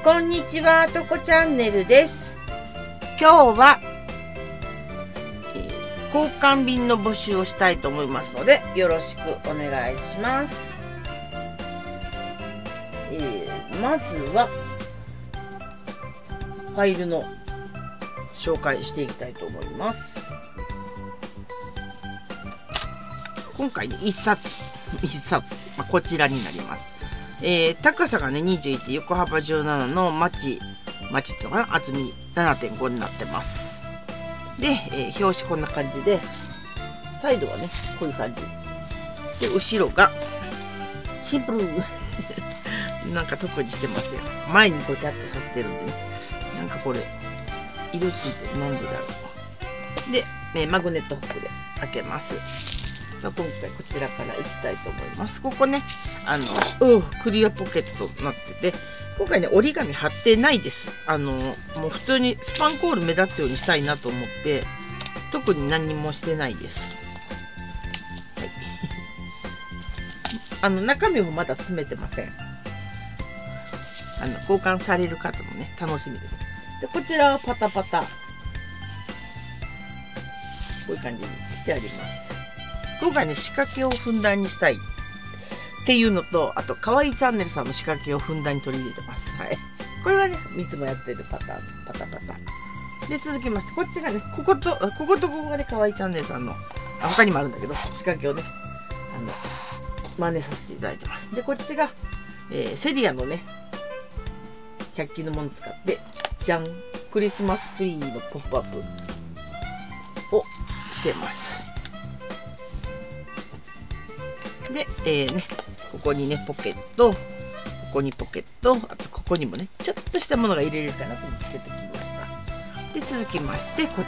こんにちは、とこチャンネルです。今日は、交換便の募集をしたいと思いますので、よろしくお願いします。まずは、ファイルの紹介していきたいと思います。今回ね、一冊、こちらになります。高さがね、21、横幅17のマチっていうのかな、厚み 7.5 になってます。で、表紙こんな感じで、サイドはね、こういう感じ。で、後ろが、シンプルなんか特にしてますよ。前にごちゃっとさせてるんでね。なんかこれ、色ついてる。なんでだろう。で、マグネットホックで開けます。今回こちらからいきたいと思います。ここね、クリアポケットになってて、今回ね、折り紙貼ってないです。もう普通にスパンコール目立つようにしたいなと思って、特に何もしてないです。はい。中身もまだ詰めてません。交換される方もね、楽しみです。で、こちらはパタパタ。こういう感じにしてあります。今回ね、仕掛けをふんだんにしたいっていうのと、あと、かわいいチャンネルさんの仕掛けをふんだんに取り入れてます。はい。これはね、いつもやってるパターン、パタパタ。で、続きまして、こっちがね、こことここがね、かわいいチャンネルさんの、他にもあるんだけど、仕掛けをね、真似させていただいてます。で、こっちが、セリアのね、100均のものを使って、じゃん、クリスマスツリーのポップアップをしてます。で、ここにね、ポケット、ここにポケット、あとここにもね、ちょっとしたものが入れれるかなとつけてきました。で、続きまして、こ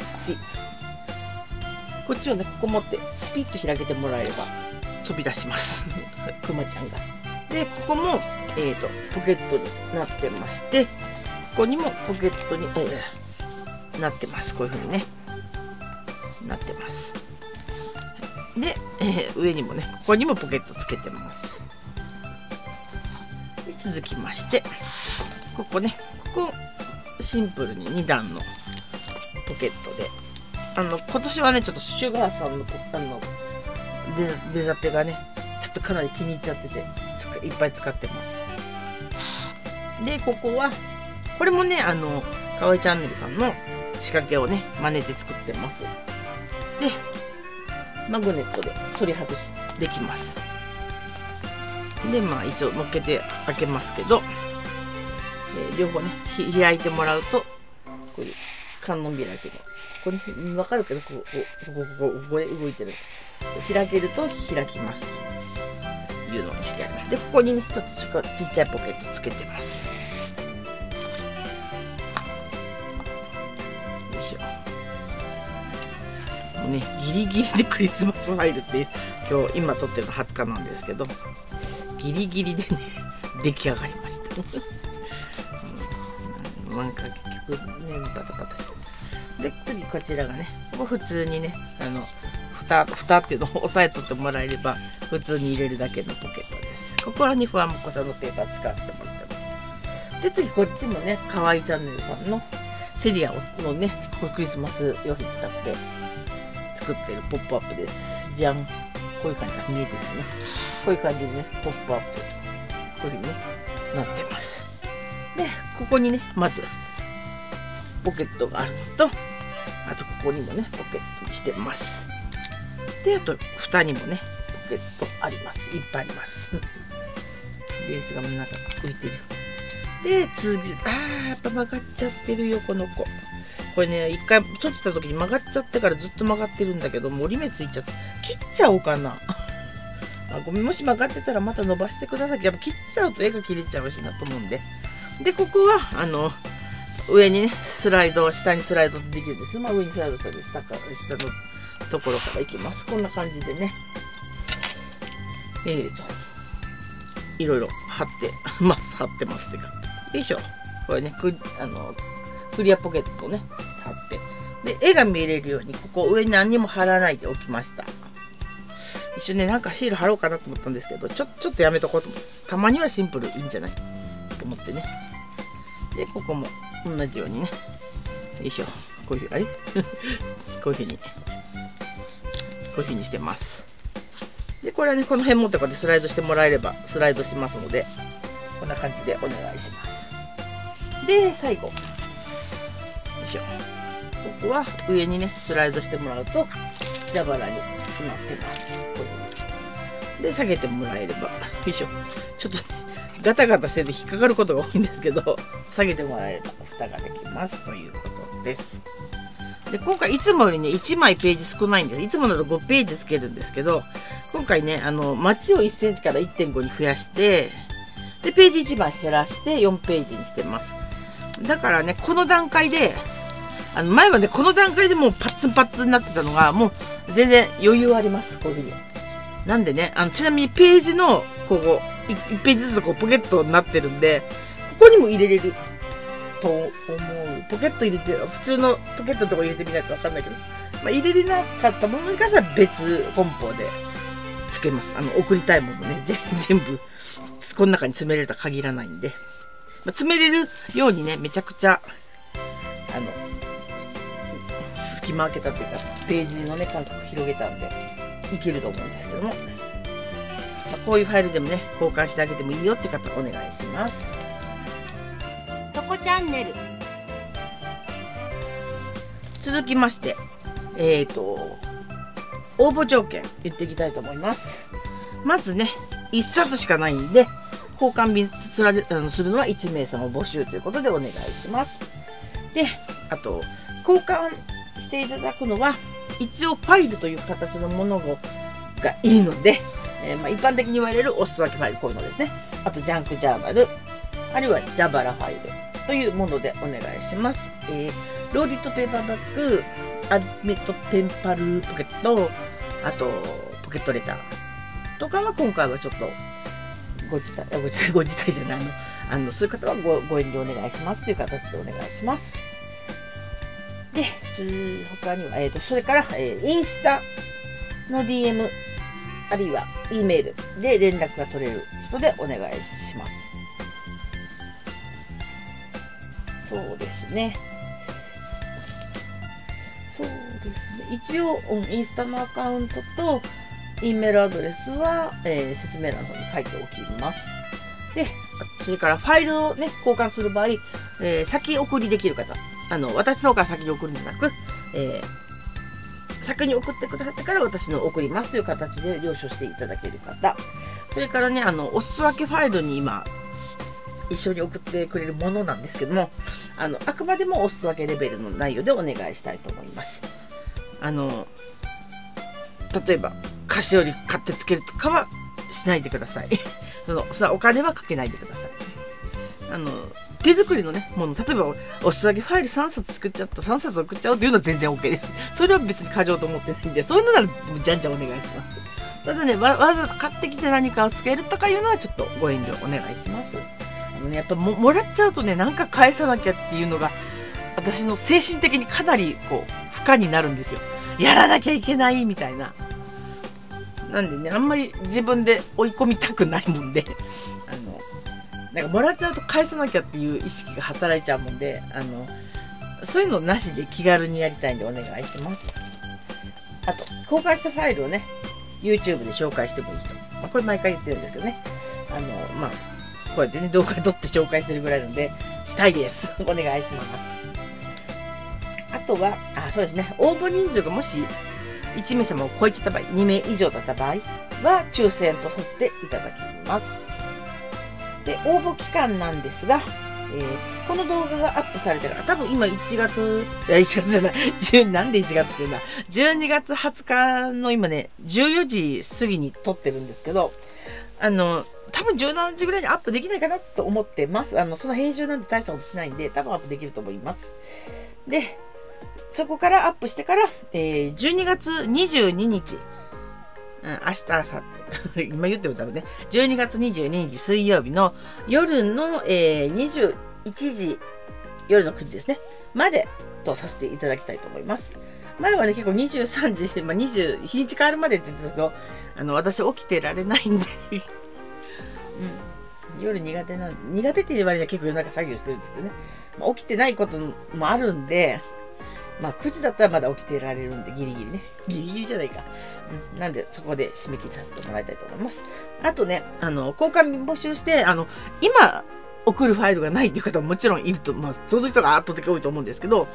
っちをね、ここ持って、ピッと開けてもらえれば、飛び出します。くまちゃんが。で、ここも、ポケットになってまして、ここにもポケットに、なってます。こういう風にね、なってます。で、上にもね、ここにもポケットつけてます。で、続きまして、ここね、ここ、シンプルに2段のポケットで、今年はね、ちょっとシュガーさんのデザペがね、ちょっとかなり気に入っちゃってて、いっぱい使ってます。で、ここは、これもね、かわいチャンネルさんの仕掛けをね、真似て作ってます。で、マグネットで取り外しできます。で、まあ一応乗っけて開けますけど、両方ね、開いてもらうと、こういう観音開きの、これわかるけど、ここで動いてる。開けると開きます。というのにしてあります。で、ここにね、ちょっとちっちゃいポケットつけてます。よいしょ。もうね、ギリギリでクリスマスファイルって今撮ってるの20日なんですけど、ギリギリでね出来上がりました。なんか結局ね、バタバタして。で、次こちらがね、ここ普通にね、蓋っていうのを押さえとってもらえれば、普通に入れるだけのポケットです。ここはね、ふわもこさんのペーパー使わせてもらってます。で、次こっちもね、かわいいチャンネルさんのセリアのね、クリスマス用品使って作ってるポップアップです。じゃん。こういう感じが見えてるね。こういう感じでね、ポップアップ。こういう風にね、なってます。で、ここにね、まず、ポケットがあるのと、あとここにもね、ポケットにしてます。で、あと、蓋にもね、ポケットあります。いっぱいあります。ベースがなんか浮いてる。で、次、やっぱ曲がっちゃってるよ、この子。これね、一回閉じた時に曲がっちゃってからずっと曲がってるんだけど、もう折り目ついちゃって、切っちゃおうかな。ごめん、もし曲がってたらまた伸ばしてください。やっぱ切っちゃうと絵が切れちゃうしなと思うんで。で、ここは、上にね、下にスライドできるんです。まあ、上にスライドしたら下のところからいきます。こんな感じでね。いろいろ貼ってます。貼ってますってか。よいしょ。これね、クリアポケットをね、貼って。で、絵が見れるように、ここ上に何にも貼らないでおきました。一瞬ね、なんかシール貼ろうかなと思ったんですけど、ちょっとやめとこうと思って。たまにはシンプルいいんじゃないと思ってね。 でここも同じようにね、よいしょ、こういうふうにこういうふうにしてます。でこれはね、この辺もってこうやってスライドしてもらえればスライドしますので、こんな感じでお願いします。で最後、よいしょ、ここは上にねスライドしてもらうと蛇腹になってます。こういう風にで下げてもらえれば、よいしょ、ちょっとねガタガタしてると引っかかることが多いんですけど、下げてもらえれば蓋ができますということです。で今回いつもよりね1枚ページ少ないんです。いつもだと5ページつけるんですけど、今回ねマチを1センチから 1.5 に増やして、でページ1枚減らして4ページにしてます。だからねこの段階で前はねこの段階でもうパッツンパッツンになってたのが、もう全然余裕あります。こういうふうに。なんでねちなみにページのここ 1ページずつこうポケットになってるんで、ここにも入れれると思う。ポケット入れて、普通のポケットのとこ入れてみないと分かんないけど、入れれなかったものに関しては別梱包でつけます。送りたいものね全部この中に詰めれるとは限らないんで、詰めれるようにねめちゃくちゃ隙間開けたっていうかページのね間隔広げたんでいけると思うんですけども、こういうファイルでもね交換してあげてもいいよって方お願いします。 とこチャンネル。 続きまして応募条件言っていきたいと思います。まずね1冊しかないんで、交換便するのは1名様募集ということでお願いします。であと交換していただくのは一応ファイルという形のものがいいので、一般的に言われるおすそ分けファイル、こういうのですね。あとジャンクジャーナル、あるいは蛇腹ファイルというものでお願いします。ローディットペーパーバッグ、アルティメットペンパルポケット、あとポケットレターとかは今回はちょっとご辞退じゃないそういう方はご遠慮お願いしますという形でお願いします。で他には、それから、インスタの DM あるいは E メールで連絡が取れる人でお願いします。そうですね。一応インスタのアカウントと E メールアドレスは、説明欄の方に書いておきます。でそれからファイルをね交換する場合、先送りできる方、私の方から先に送るんじゃなく、先に送ってくださってから私の送りますという形で了承していただける方、それからねおすそ分けファイルに今一緒に送ってくれるものなんですけども、あくまでもおすそ分けレベルの内容でお願いしたいと思います。例えば菓子折り買ってつけるとかはしないでくださいそれはお金はかけないでください。手作りのねもの、例えばおすそ分けファイル3冊作っちゃった、3冊送っちゃおうというのは全然 OK です。それは別に過剰と思ってないんで、そういうのならじゃんじゃんお願いします。ただねわざと買ってきて何かをつけるとかいうのはちょっとご遠慮お願いします。やっぱもらっちゃうとねなんか返さなきゃっていうのが私の精神的にかなりこう負荷になるんですよ。やらなきゃいけないみたいな。なんでねあんまり自分で追い込みたくないもんでなんかもらっちゃうと返さなきゃっていう意識が働いちゃうもんでそういうのなしで気軽にやりたいんでお願いします。あと交換したファイルをね YouTube で紹介してもいい人、これ毎回言ってるんですけどねこうやってね動画撮って紹介してるぐらいなのでしたいですお願いします。あとはそうですね、応募人数がもし1名様を超えてた場合、2名以上だった場合は抽選とさせていただきます。で応募期間なんですが、この動画がアップされてから多分今1月じゃないなんで1月っていうんだ、12月20日の今ね14時過ぎに撮ってるんですけど、多分17時ぐらいにアップできないかなと思ってます。その編集なんて大したことしないんで多分アップできると思います。でそこからアップしてから、12月22日、明日、明後日今言っても多分ね、12月22日水曜日の夜の、21時、夜の9時ですね、までとさせていただきたいと思います。前はね、結構23時、20、日にち変わるまでって言ってたけど、私起きてられないんで、 夜苦手って言われには結構夜中作業してるんですけどね。まあ、起きてないこともあるんで、まあ9時だったらまだ起きてられるんで、ギリギリね。ギリギリじゃないか。なんでそこで締め切りさせてもらいたいと思います。あとね、交換募集して、今送るファイルがないっていう方ももちろんいると、まあ、そういう人が圧倒的多いと思うんですけど、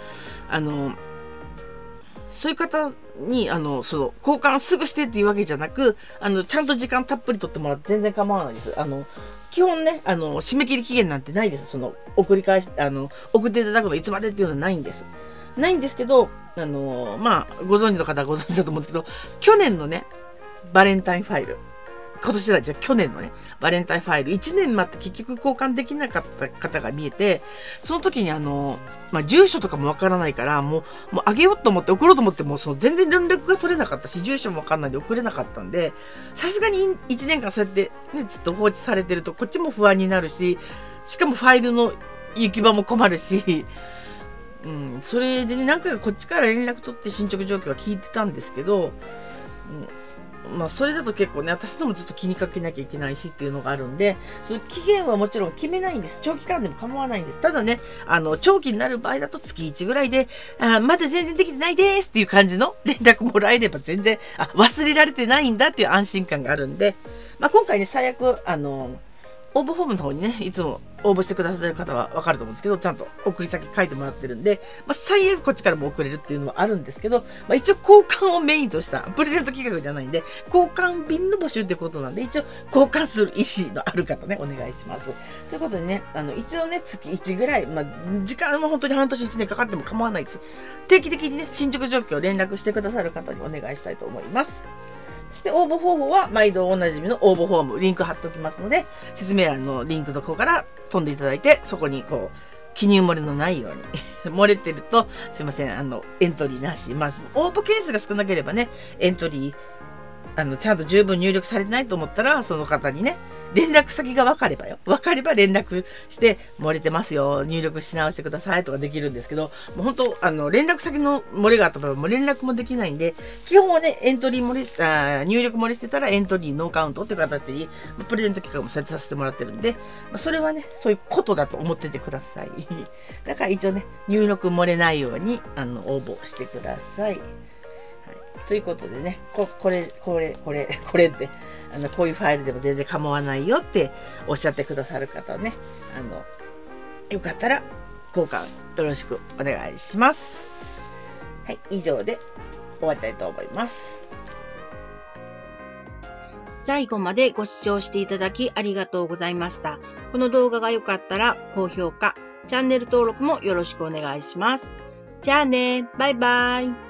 そういう方に、交換すぐしてっていうわけじゃなく、ちゃんと時間たっぷり取ってもらって全然構わないです。基本ね、締め切り期限なんてないです。送っていただくのいつまでっていうのはないんです。ないんですけど、まあ、ご存知の方はご存知だと思うんですけど、去年のね、バレンタインファイル。今年だ、じゃ去年のね、バレンタインファイル。1年待って結局交換できなかった方が見えて、その時にまあ、住所とかもわからないから、もうあげようと思って送ろうと思っても、全然連絡が取れなかったし、住所もわかんないんで送れなかったんで、さすがに1年間そうやってね、ちょっと放置されてると、こっちも不安になるし、しかもファイルの行き場も困るし、それでね、何回かこっちから連絡取って進捗状況は聞いてたんですけど、まあ、それだと結構ね、私のもずっと気にかけなきゃいけないしっていうのがあるんで、その期限はもちろん決めないんです。長期間でも構わないんです。ただね、長期になる場合だと月1ぐらいで、まだ全然できてないですっていう感じの連絡もらえれば全然、忘れられてないんだっていう安心感があるんで、まあ、今回ね、最悪、応募フォームの方にね、いつも応募してくださってる方はわかると思うんですけど、ちゃんと送り先書いてもらってるんで、まあ、最悪こっちからも送れるっていうのはあるんですけど、まあ、一応交換をメインとしたプレゼント企画じゃないんで、交換便の募集ってことなんで、一応交換する意思のある方ね、お願いします。ということでね、一応ね、月1ぐらい、まあ、時間は本当に半年1年かかっても構わないです。定期的にね、進捗状況を連絡してくださる方にお願いしたいと思います。そして応募方法は毎度おなじみの応募フォーム、リンク貼っておきますので、説明欄のリンクの方から飛んでいただいて、そこに記入漏れのないように。漏れてると、すいません、エントリーなし。まず、応募件数が少なければね、エントリー、ちゃんと十分入力されてないと思ったら、その方にね、連絡先が分かれば連絡して、漏れてますよ、入力し直してくださいとかできるんですけど、もう本当、連絡先の漏れがあった場合、もう連絡もできないんで、基本はね、入力漏れしてたらエントリーノーカウントっていう形に、プレゼント企画もさせてもらってるんで、それはね、そういうことだと思っててください。だから一応ね、入力漏れないように、応募してください。ということでね、これって、こういうファイルでも全然構わないよっておっしゃってくださる方はね、よかったら交換よろしくお願いします。はい、以上で終わりたいと思います。 最後までご視聴していただきありがとうございました。この動画が良かったら高評価、チャンネル登録もよろしくお願いします。じゃあね、バイバイ。